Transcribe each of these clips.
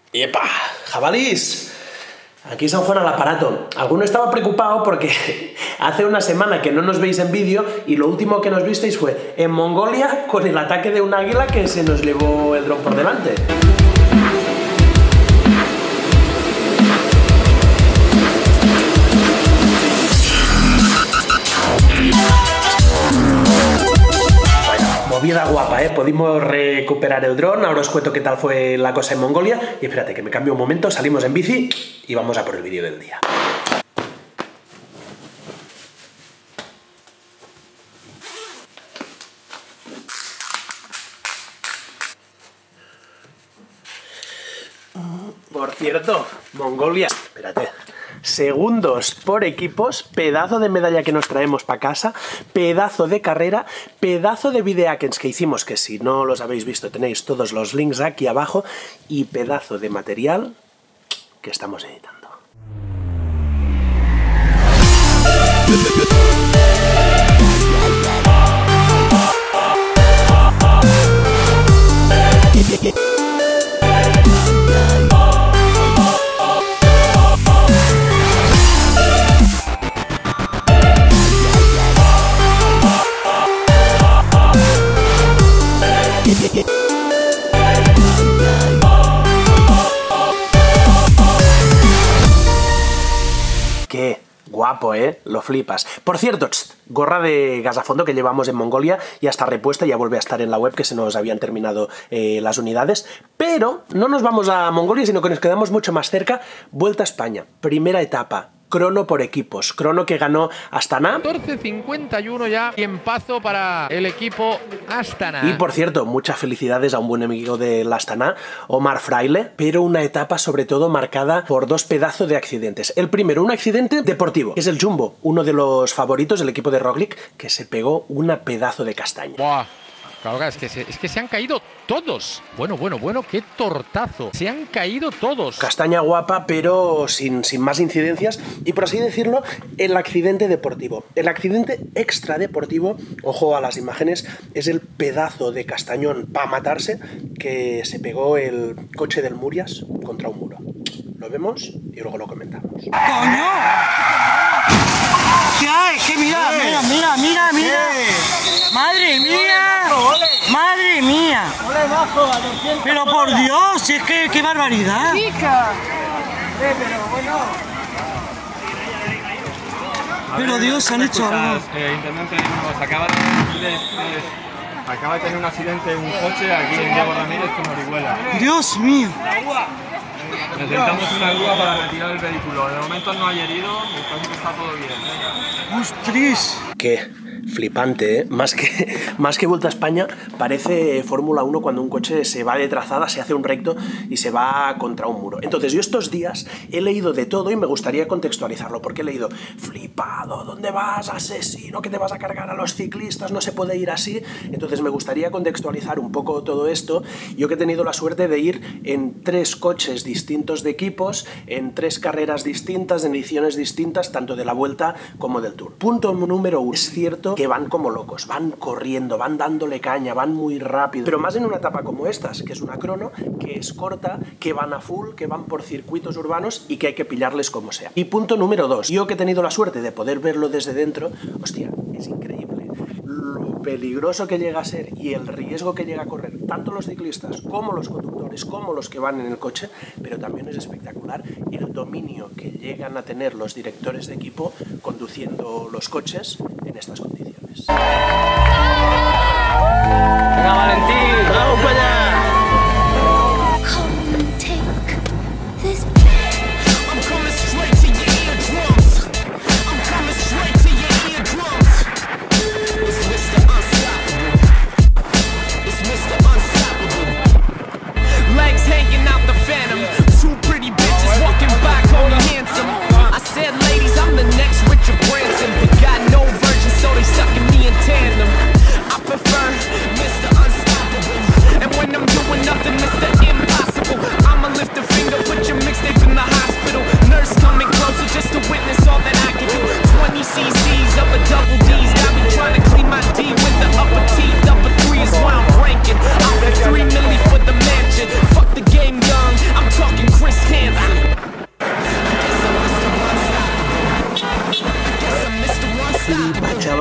¡Epa! ¡Jabalís! Aquí San Juan al aparato. Alguno estaba preocupado porque hace una semana que no nos veis en vídeo y lo último que nos visteis fue en Mongolia con el ataque de un águila que se nos llevó el dron por delante. Movida guapa, ¿eh? Pudimos recuperar el dron, ahora os cuento qué tal fue la cosa en Mongolia. Y espérate, que me cambio un momento, salimos en bici y vamos a por el vídeo del día. Por cierto, Mongolia, espérate, segundos por equipos, pedazo de medalla que nos traemos para casa, pedazo de carrera, pedazo de videohackings que hicimos, que si no los habéis visto tenéis todos los links aquí abajo, y pedazo de material que estamos editando. Qué guapo, ¿eh? Lo flipas. Por cierto, gorra de gas a fondo que llevamos en Mongolia, ya está repuesta, ya vuelve a estar en la web, que se nos habían terminado las unidades. Pero no nos vamos a Mongolia, sino que nos quedamos mucho más cerca. Vuelta a España, primera etapa. Crono por equipos, crono que ganó Astana. 14:51 ya, tiempazo para el equipo Astana. Y por cierto, muchas felicidades a un buen amigo del Astana, Omar Fraile, pero una etapa sobre todo marcada por dos pedazos de accidentes. El primero, un accidente deportivo, que es el Jumbo, uno de los favoritos del equipo de Roglic, que se pegó una pedazo de castaña. ¡Buah! Claro, es que se han caído todos. Bueno, qué tortazo. Se han caído todos. Castaña guapa, pero sin más incidencias. Y por así decirlo, el accidente deportivo. El accidente extradeportivo, ojo a las imágenes, es el pedazo de castañón para matarse que se pegó el coche del Murias contra un muro. Lo vemos y luego lo comentamos. ¡Coño! ¿Qué hay? ¿Qué? Mira. ¡Madre mía! ¡Madre mía! Pero por Dios, es que qué barbaridad. Pero Dios, han hecho algo. Intendente, acaba de tener un accidente en un coche aquí en Diego Ramírez con Orihuela. Dios mío. Necesitamos una grúa para retirar el vehículo. De momento no hay herido, me parece que está todo bien. ¡Ostras! Qué flipante, ¿eh? Más que Vuelta a España, parece Fórmula 1 cuando un coche se va de trazada, se hace un recto y se va contra un muro. Entonces yo estos días he leído de todo y me gustaría contextualizarlo, porque he leído: flipado, ¿dónde vas, asesino, que te vas a cargar a los ciclistas, no se puede ir así? Entonces me gustaría contextualizar un poco todo esto. Yo que he tenido la suerte de ir en 3 coches distintos de equipos, en 3 carreras distintas, en ediciones distintas, tanto de la Vuelta como del Tour. Punto número 1. Es cierto que van como locos, van corriendo, van dándole caña, van muy rápido, pero más en una etapa como estas, que es una crono, que es corta, que van a full, que van por circuitos urbanos y que hay que pillarles como sea. Y punto número 2, yo que he tenido la suerte de poder verlo desde dentro, hostia, es increíble lo peligroso que llega a ser y el riesgo que llega a correr tanto los ciclistas como los conductores, como los que van en el coche, pero también es espectacular el dominio que llegan a tener los directores de equipo conduciendo los coches en estas condiciones. ¡Venga, Valentín! ¡Vamos para allá! And when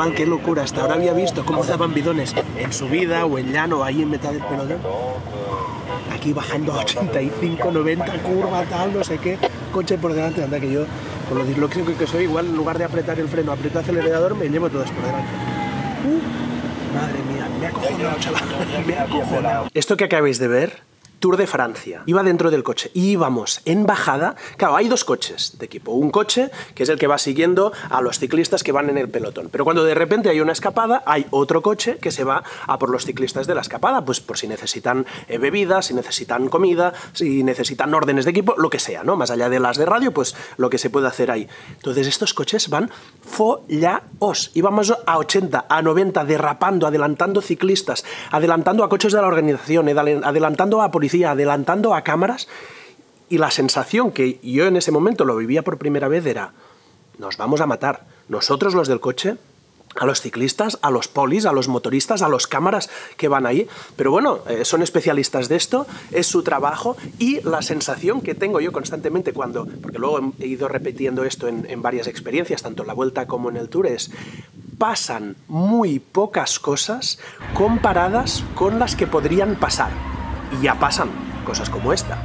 chaval, qué locura. Hasta ahora había visto cómo daban bidones en subida o en llano, ahí en mitad del pelotón. Aquí bajando a 85, 90, curva, tal, no sé qué. Coche por delante, anda que yo, con lo disléxico que soy, igual en lugar de apretar el freno, aprieto el acelerador, me llevo todas por delante. Madre mía, me ha acojonado, chaval, me ha acojonado. Esto que acabáis de ver, Tour de Francia. Iba dentro del coche y íbamos en bajada. Claro, hay dos coches de equipo. Un coche, que es el que va siguiendo a los ciclistas que van en el pelotón. Pero cuando de repente hay una escapada, hay otro coche que se va a por los ciclistas de la escapada, pues por si necesitan bebidas, si necesitan comida, si necesitan órdenes de equipo, lo que sea, ¿no? Más allá de las de radio, pues lo que se puede hacer ahí. Entonces estos coches van follaos. Íbamos a 80, a 90, derrapando, adelantando ciclistas, adelantando a coches de la organización, adelantando a policía, adelantando a cámaras, y la sensación que yo en ese momento lo vivía por primera vez era: nos vamos a matar, nosotros los del coche, a los ciclistas, a los polis, a los motoristas, a los cámaras que van ahí. Pero bueno, son especialistas de esto, es su trabajo, y la sensación que tengo yo constantemente cuando, porque luego he ido repitiendo esto en varias experiencias, tanto en la Vuelta como en el Tour, es: pasan muy pocas cosas comparadas con las que podrían pasar. Y ya pasan cosas como esta.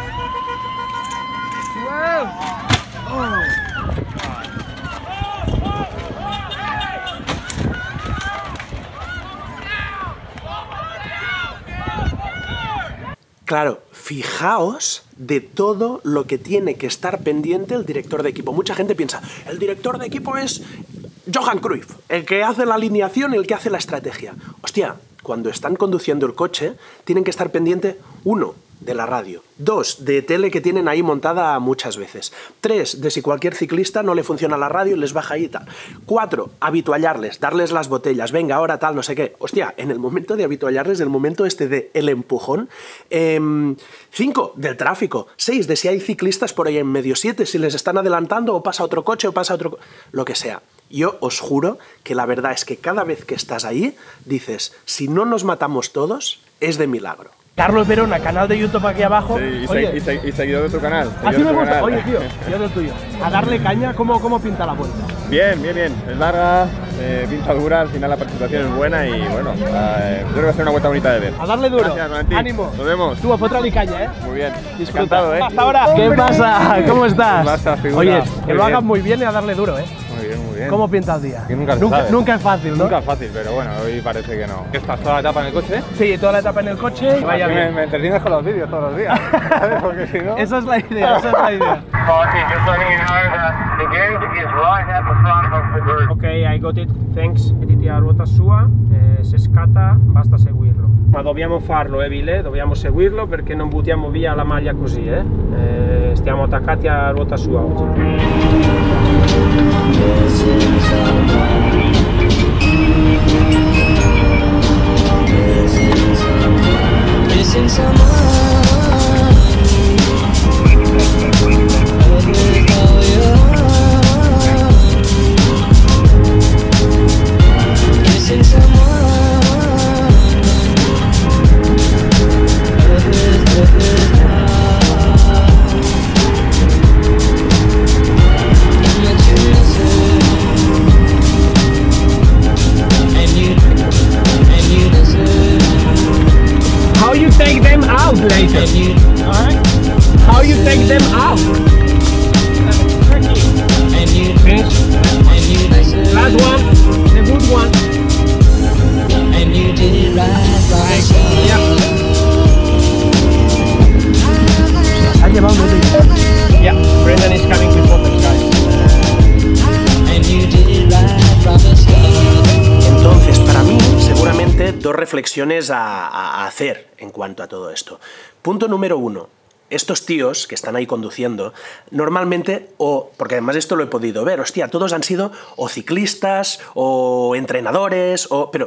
Claro, fijaos de todo lo que tiene que estar pendiente el director de equipo. Mucha gente piensa, el director de equipo es Johan Cruyff, el que hace la alineación, el que hace la estrategia. Hostia, cuando están conduciendo el coche, tienen que estar pendiente, 1, de la radio, 2, de tele que tienen ahí montada muchas veces, 3, de si cualquier ciclista no le funciona la radio y les baja ahí y tal, 4, habituallarles, darles las botellas, venga, ahora tal, no sé qué. Hostia, en el momento de habituallarles, el momento este de el empujón, 5, del tráfico, 6, de si hay ciclistas por ahí en medio, 7, si les están adelantando o pasa otro coche o pasa otro... lo que sea. Yo os juro que la verdad es que cada vez que estás ahí, dices, si no nos matamos todos, es de milagro. Carlos Verona, canal de YouTube aquí abajo. Sí, Oye, y seguidor de tu canal. Así me gusta. Oye, tío, yo del tuyo. A darle caña, ¿cómo pinta la Vuelta? Bien, bien, bien. Es larga, pinta dura, al final la participación es buena y bueno, yo creo que va a ser una vuelta bonita de ver. A darle duro. Gracias, Valentín. Ánimo. Nos vemos. Tú, otra caña, ¿eh? Muy bien. Disfruta. Encantado, ¿eh? Hasta ahora. ¿Qué pasa? ¿Cómo estás? ¿Qué pasa, figura? Oye, que Muy lo hagas bien. muy bien y a darle duro, ¿eh? Muy bien, muy bien. ¿Cómo pinta el día? Que nunca se sabe. Nunca es fácil, ¿no? Nunca es fácil, pero bueno, hoy parece que no. ¿Qué estás toda la etapa en el coche? Sí, toda la etapa en el coche y vaya bien. Me entretienes con los vídeos todos los días, ¿sabes? Porque si no... Esa es la idea, esa es la idea. Ok, I got it, thanks. Vedete a ruota sua, se scatta basta seguirlo. Ma dobbiamo farlo, Vile, dobbiamo seguirlo perché non buttiamo via la maglia così, stiamo attaccati a ruota sua oggi. How you take them out later? How you take them out? Finish. Last one, the good one. Ha llevado un momento. Yeah, Brendan is coming with photos, guys. Entonces, para mí, seguramente dos reflexiones a hacer en cuanto a todo esto. Punto número 1. Estos tíos que están ahí conduciendo, normalmente, porque además esto lo he podido ver, hostia, todos han sido o ciclistas o entrenadores, pero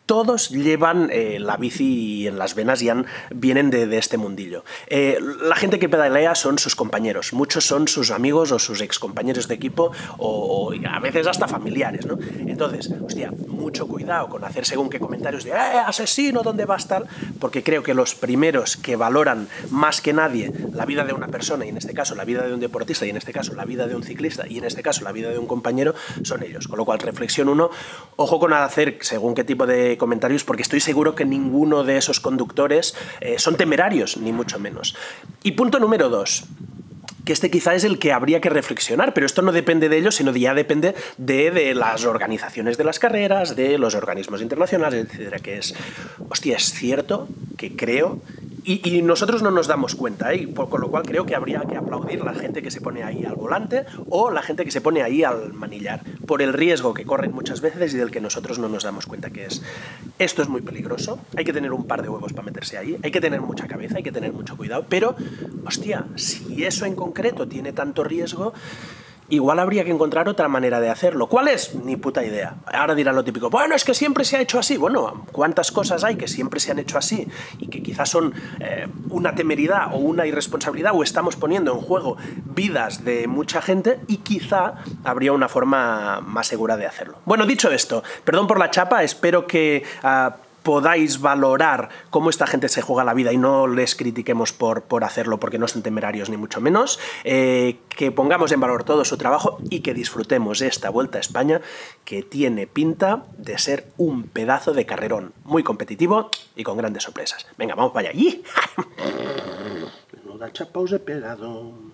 todos llevan la bici en las venas y vienen de este mundillo. La gente que pedalea son sus compañeros, muchos son sus amigos o sus excompañeros de equipo o a veces hasta familiares, ¿no? Entonces, hostia, mucho cuidado con hacer según qué comentarios de asesino, ¿dónde vas tal? Porque creo que los primeros que valoran más que nadie la vida de una persona, y en este caso la vida de un deportista, y en este caso la vida de un ciclista, y en este caso la vida de un compañero, son ellos. Con lo cual, reflexión 1, ojo con hacer según qué tipo de comentarios, porque estoy seguro que ninguno de esos conductores son temerarios, ni mucho menos. Y punto número 2, que este quizá es el que habría que reflexionar, pero esto no depende de ellos, sino ya depende de las organizaciones de las carreras, de los organismos internacionales, etcétera, que es, hostia, es cierto que creo... Y nosotros no nos damos cuenta, con lo cual creo que habría que aplaudir la gente que se pone ahí al volante o la gente que se pone ahí al manillar, por el riesgo que corren muchas veces y del que nosotros no nos damos cuenta que es. Esto es muy peligroso, hay que tener un par de huevos para meterse ahí, hay que tener mucha cabeza, hay que tener mucho cuidado, pero, hostia, si eso en concreto tiene tanto riesgo... Igual habría que encontrar otra manera de hacerlo. ¿Cuál es? Ni puta idea. Ahora dirán lo típico, bueno, es que siempre se ha hecho así. Bueno, ¿cuántas cosas hay que siempre se han hecho así? Y que quizás son una temeridad o una irresponsabilidad, o estamos poniendo en juego vidas de mucha gente, y quizá habría una forma más segura de hacerlo. Bueno, dicho esto, perdón por la chapa, espero que... podáis valorar cómo esta gente se juega la vida y no les critiquemos por hacerlo porque no son temerarios ni mucho menos, que pongamos en valor todo su trabajo y que disfrutemos de esta Vuelta a España, que tiene pinta de ser un pedazo de carrerón muy competitivo y con grandes sorpresas. Venga, vamos para allá. Menuda chapa os he pegado.